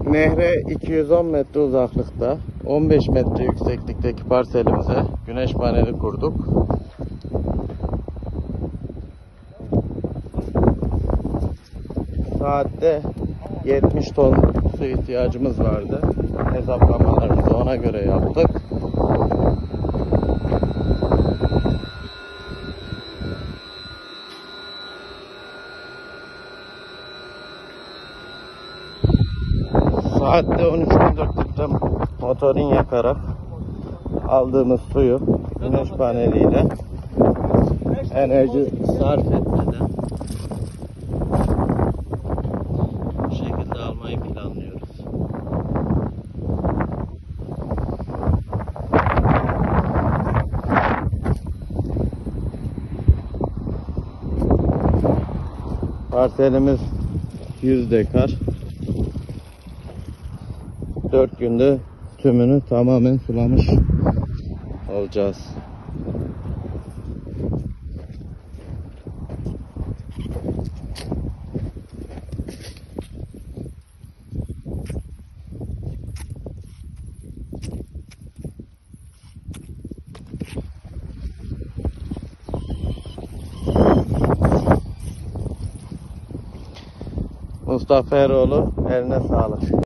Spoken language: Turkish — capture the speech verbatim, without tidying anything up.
Nehre iki yüz on metre uzaklıkta, on beş metre yükseklikteki parselimize güneş paneli kurduk. Saatte yetmiş ton su ihtiyacımız vardı. Hesaplamalarımızı ona göre yaptık. Saatte on üç on dört litre motorun yakarak aldığımız suyu güneş paneliyle enerji sarf etmeden bu şekilde almayı planlıyoruz. Parselimiz yüz dekar. dört günde tümünü tamamen sulamış olacağız. Mustafa Eroğlu, eline sağlık.